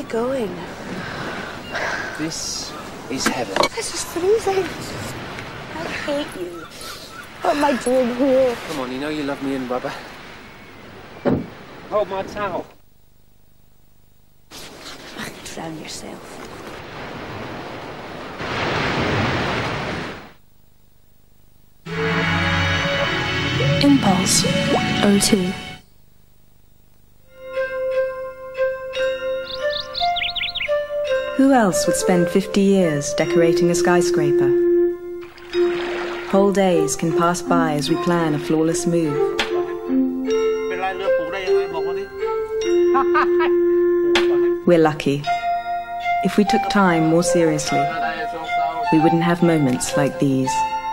you going? This is heaven. This is freezing. I hate you. What am I doing here? Come on, you know you love me and rubber. Hold my towel. Drown yourself. Impulse 02. Who else would spend 50 years decorating a skyscraper? Whole days can pass by as we plan a flawless move. We're lucky. If we took time more seriously, we wouldn't have moments like these.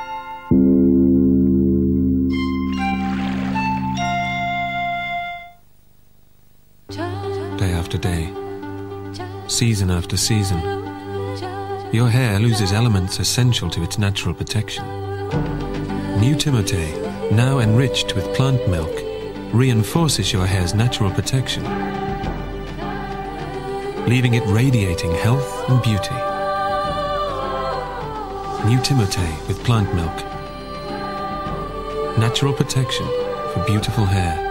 Day after day, season after season, your hair loses elements essential to its natural protection. New Timotei, now enriched with plant milk, reinforces your hair's natural protection, leaving it radiating health and beauty. New Timotei with plant milk. Natural protection for beautiful hair.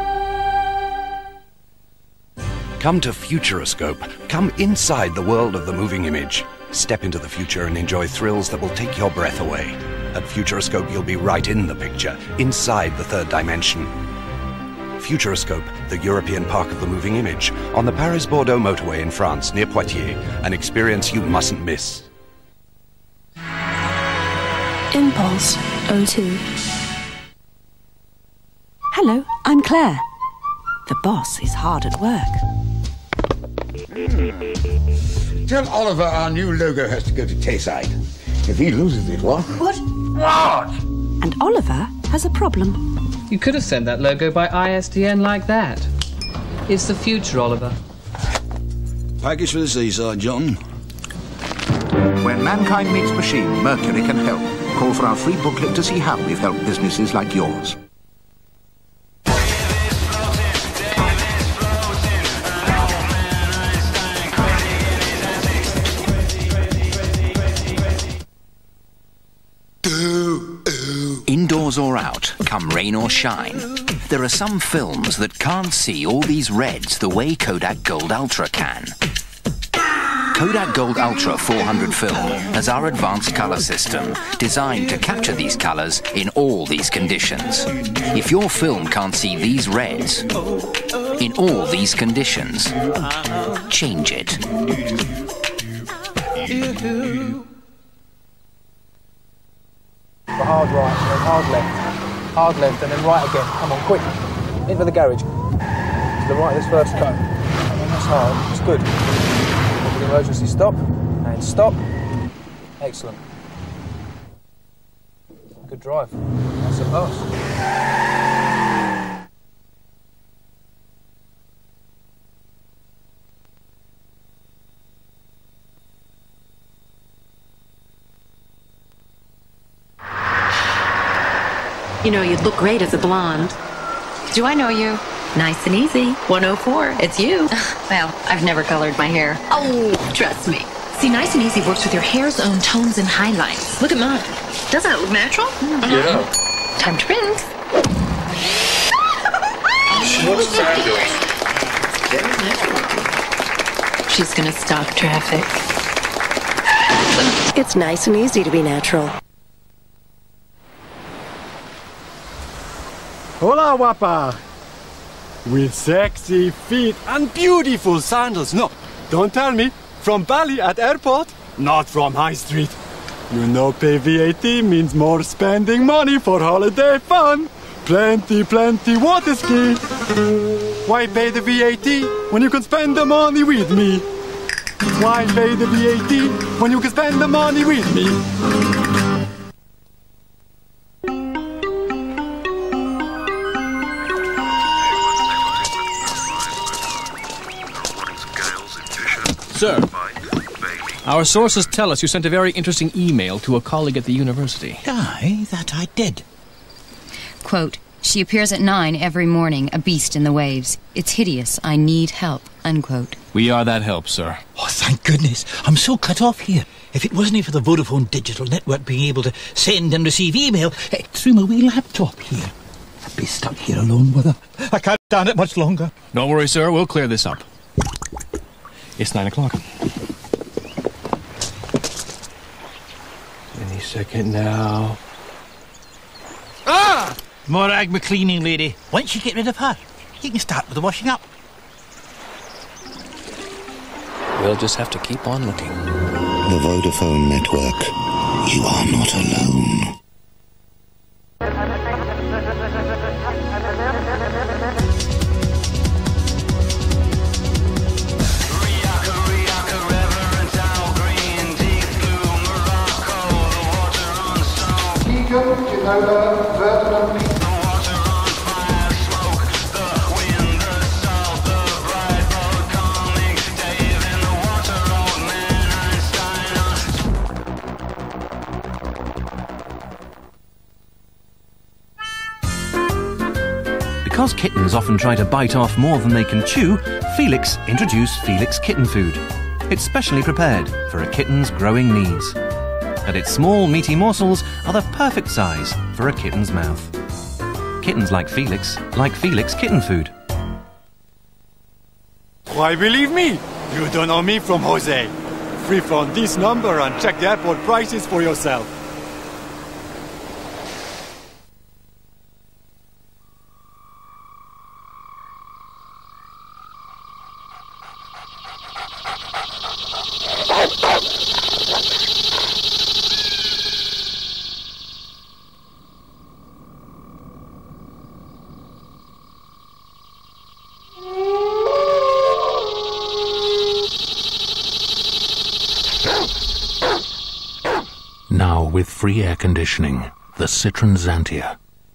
Come to Futuroscope. Come inside the world of the moving image. Step into the future and enjoy thrills that will take your breath away. At Futuroscope, you'll be right in the picture, inside the third dimension. Futuroscope, the European park of the moving image, on the Paris-Bordeaux motorway in France, near Poitiers. An experience you mustn't miss. Impulse 02. Hello, I'm Claire. The boss is hard at work. Tell Oliver our new logo has to go to Tayside. If he loses it, what? What? And Oliver has a problem. You could have sent that logo by ISDN like that. It's the future, Oliver. Package for the seaside, John. When mankind meets machine, Mercury can help. Call for our free booklet to see how we've helped businesses like yours. Indoors or out, come rain or shine, there are some films that can't see all these reds the way Kodak Gold Ultra can. Kodak Gold Ultra 400 film has our advanced color system designed to capture these colors in all these conditions. If your film can't see these reds in all these conditions, change it. Hard right, and then hard left, and then right again. Come on, quick. Into the garage. To the right of this first cut. And then that's hard. It's good. Over the emergency stop, and stop. Excellent. Good drive. That's a pass. You know, you'd look great as a blonde. Do I know you? Nice and easy. 104. It's you. Well, I've never colored my hair. Oh, trust me. See, Nice and Easy works with your hair's own tones and highlights. Look at mine. Doesn't it look natural? Mm-hmm. Yeah. Time to rinse. What's Sam doing? She's gonna stop traffic. It's nice and easy to be natural. Hola, guapa! With sexy feet and beautiful sandals. No, don't tell me. From Bali at airport, not from High Street. You know pay VAT means more spending money for holiday fun. Plenty water ski. Why pay the VAT when you can spend the money with me? Why pay the VAT when you can spend the money with me? Sir, our sources tell us you sent a very interesting email to a colleague at the university. Aye, that I did. Quote, She appears at 9 every morning, a beast in the waves. It's hideous. I need help. Unquote. We are that help, sir. Oh, thank goodness. I'm so cut off here. If it wasn't for the Vodafone digital network being able to send and receive email through my wee laptop here, I'd be stuck here alone with her. I can't stand it much longer. Don't worry, sir. We'll clear this up. It's 9 o'clock. Any second now. Ah! Morag McCleaning lady. Once you get rid of her, you can start with the washing up. We'll just have to keep on looking. The Vodafone network. You are not alone. Because kittens often try to bite off more than they can chew, Felix introduced Felix Kitten Food. It's specially prepared for a kitten's growing needs. And its small, meaty morsels are the perfect size for a kitten's mouth. Kittens like Felix Kitten Food. Why believe me? You don't know me from Jose. Free from this number and check the airport prices for yourself. Now with free air conditioning, the Citroen Xantia.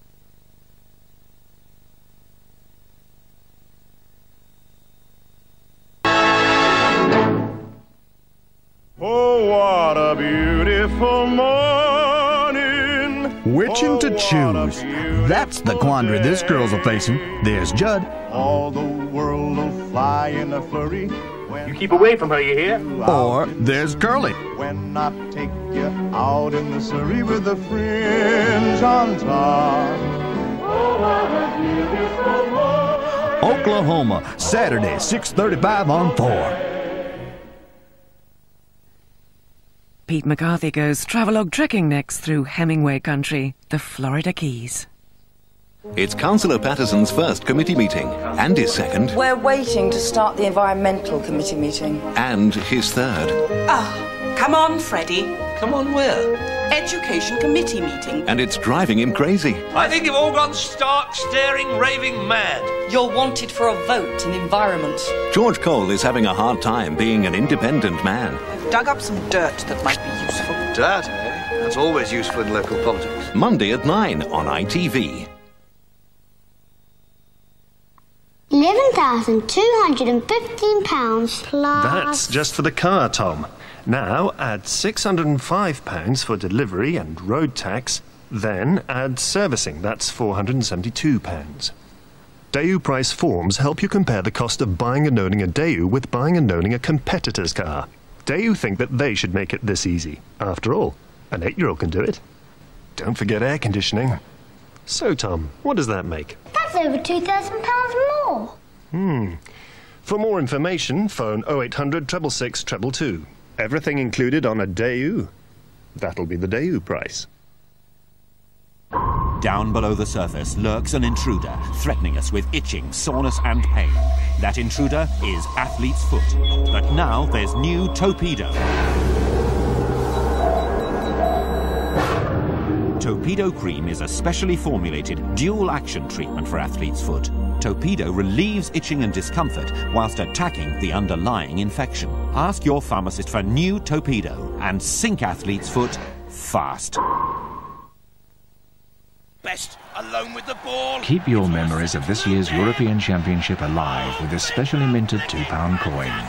Oh, what a beautiful morning. Which to choose? That's the quandary this girl's a facing. There's Judd. All the world will fly in a flurry. You keep away from her, you hear? Or there's Curly. When I take you out in the Surrey with the fringe on top. Oh, what a beautiful morning. Oklahoma, Saturday, 6:35 on 4. Pete McCarthy goes travelogue trekking next through Hemingway country, the Florida Keys. It's Councillor Patterson's first committee meeting, and his second, We're waiting to start the Environmental Committee meeting. and his third. Come on, Freddie. Come on where? Education Committee meeting. And it's driving him crazy. I think you've all gone stark, staring, raving mad. You're wanted for a vote in environment. George Cole is having a hard time being an independent man. I've dug up some dirt that might be useful. Dirt, eh? That's always useful in local politics. Monday at 9 on ITV. £11,215 plus... That's just for the car, Tom. Now add £605 for delivery and road tax, then add servicing. That's £472. Daewoo price forms help you compare the cost of buying and owning a Daewoo with buying and owning a competitor's car. Daewoo think that they should make it this easy. After all, an 8-year-old can do it. Don't forget air conditioning. So, Tom, what does that make? That's over £2,000 more. For more information, phone 0800 666 222. Everything included on a Daewoo. That'll be the Daewoo price. Down below the surface lurks an intruder, threatening us with itching, soreness and pain. That intruder is athlete's foot. But now there's new Torpedo. Torpedo Cream is a specially formulated dual-action treatment for athlete's foot. Torpedo relieves itching and discomfort whilst attacking the underlying infection. Ask your pharmacist for new Torpedo and sink athlete's foot fast. Best alone with the ball. Keep your memories of this year's European Championship alive with this specially minted £2 coin.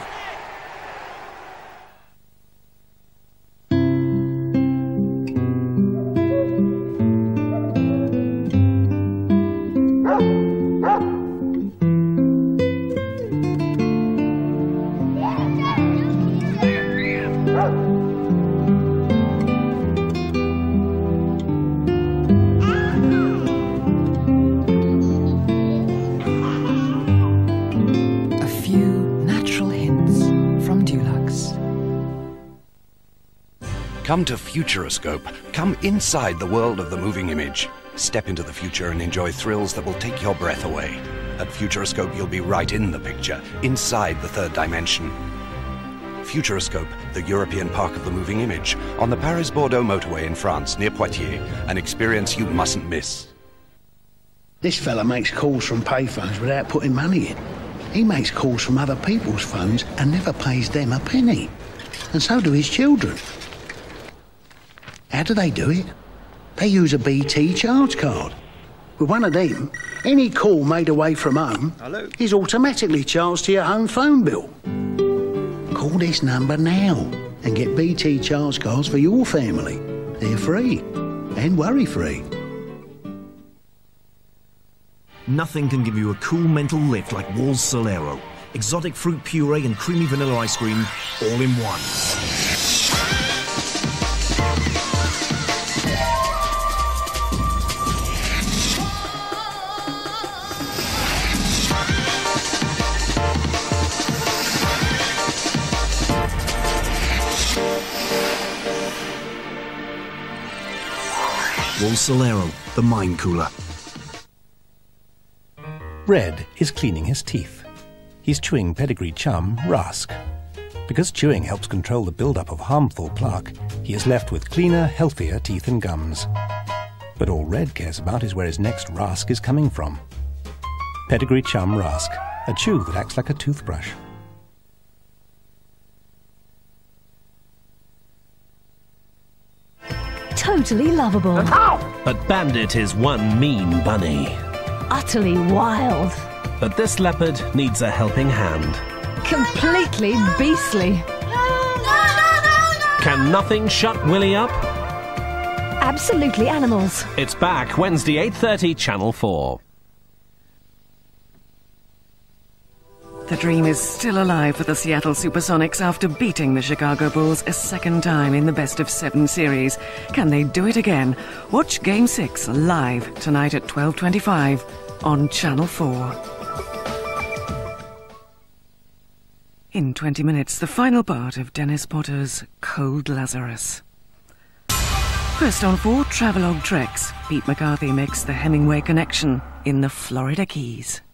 Come to Futuroscope. Come inside the world of the moving image. Step into the future and enjoy thrills that will take your breath away. At Futuroscope, you'll be right in the picture, inside the third dimension. Futuroscope, the European park of the moving image, on the Paris-Bordeaux motorway in France, near Poitiers. An experience you mustn't miss. This fella makes calls from payphones without putting money in. He makes calls from other people's phones and never pays them a penny. And so do his children. How do they do it? They use a BT charge card. With one of them, any call made away from home is automatically charged to your home phone bill. Call this number now and get BT charge cards for your family. They're free and worry-free. Nothing can give you a cool mental lift like Wall's Solero. Exotic fruit puree and creamy vanilla ice cream, all in one. Wall's Solero, the mind cooler. Red is cleaning his teeth. He's chewing pedigree chum, Rask. Because chewing helps control the build-up of harmful plaque, he is left with cleaner, healthier teeth and gums. But all Red cares about is where his next Rask is coming from. Pedigree chum Rask, a chew that acts like a toothbrush. Totally lovable. But Bandit is one mean bunny. Utterly wild. But this leopard needs a helping hand. Completely beastly. Can nothing shut Willy up? Absolutely animals. It's back Wednesday 8:30, Channel 4. The dream is still alive for the Seattle Supersonics after beating the Chicago Bulls a second time in the best-of-7 series. Can they do it again? Watch Game 6 live tonight at 12:25 on Channel 4. In 20 minutes, the final part of Dennis Potter's Cold Lazarus. First on 4, Travelogue Treks. Pete McCarthy makes the Hemingway connection in the Florida Keys.